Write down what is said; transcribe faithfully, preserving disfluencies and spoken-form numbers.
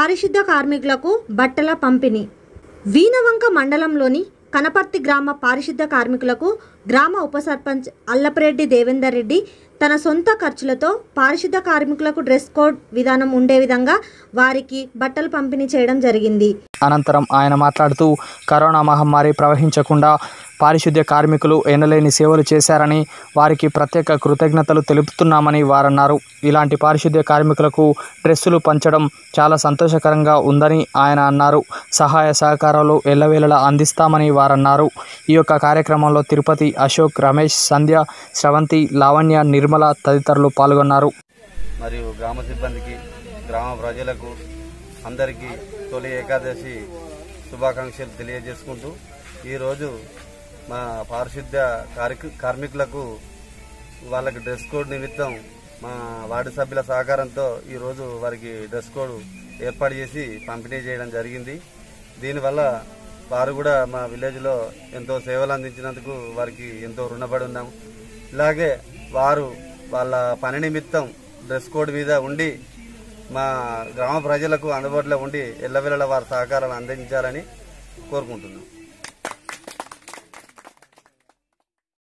పారిశుద్ధ కార్మికులకు బట్టల పంపిణీ. వీణవంక మండలంలోని కనపర్తి గ్రామ పారిశుద్ధ కార్మికులకు గ్రామ ఉప సర్పంచ్ అల్లపరెడ్డి దేవేందర్ రెడ్డి తన సొంత ఖర్చులతో పారిశుద్ధ కార్మికులకు డ్రెస్ కోడ్ విధానం ఉండే విధంగా వారికి బట్టలు పంపిణీ చేయడం జరిగింది. అనంతరం ఆయన మాట్లాడుతూ కరోనా మహమ్మారి ప్రవహించకుండా పారిశుద్ధ్య కార్మికులు ఎనలేని సేవలు చేశారని వారికి ప్రత్యేక కృతజ్ఞతలు తెలుపుతున్నామని వారన్నారు. ఇలాంటి పారిశుద్ధ్య కార్మికులకు డ్రెస్సులు పంచడం చాలా సంతోషకరంగా ఉందని ఆయన అన్నారు. సహాయ సహకారాలు ఎల్లవేళలా అందిస్తామని వారన్నారు. ఈ యొక్క కార్యక్రమంలో తిరుపతి అశోక్, రమేష్, సంధ్య, శ్రవంతి, లావణ్య, నిర్మల తదితరులు పాల్గొన్నారు. మరియు గ్రామ సిబ్బందికి, గ్రామ ప్రజలకు అందరికీ తొలి ఏకాదశి శుభాకాంక్షలు తెలియజేసుకుంటూ ఈరోజు మా పారిశుద్ధ్య కార్మికులకు వాళ్ళకి డ్రెస్ కోడ్ నిమిత్తం మా వార్డు సభ్యుల సహకారంతో ఈరోజు వారికి డ్రెస్ కోడ్ ఏర్పాటు చేసి పంపిణీ చేయడం జరిగింది. దీనివల్ల వారు కూడా మా విలేజ్లో ఎంతో సేవలు అందించినందుకు వారికి ఎంతో రుణపడి ఉన్నాము. ఇలాగే వారు వాళ్ళ పని నిమిత్తం డ్రెస్ కోడ్ మీద ఉండి మా గ్రామ ప్రజలకు అందుబాటులో ఉండి ఎల్లవేళలా వారి సహకారాలు అందించాలని కోరుకుంటున్నాం.